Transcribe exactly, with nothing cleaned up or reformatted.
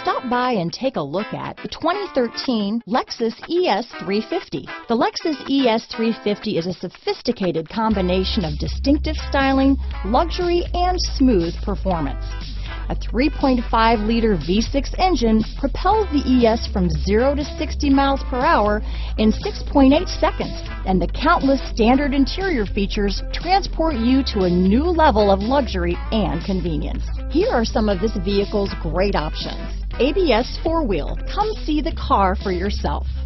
Stop by and take a look at the twenty thirteen Lexus E S three fifty. The Lexus E S three fifty is a sophisticated combination of distinctive styling, luxury, and smooth performance. A three point five liter V six engine propels the E S from zero to sixty miles per hour in six point eight seconds, and the countless standard interior features transport you to a new level of luxury and convenience. Here are some of this vehicle's great options: A B S four-wheel. Come see the car for yourself.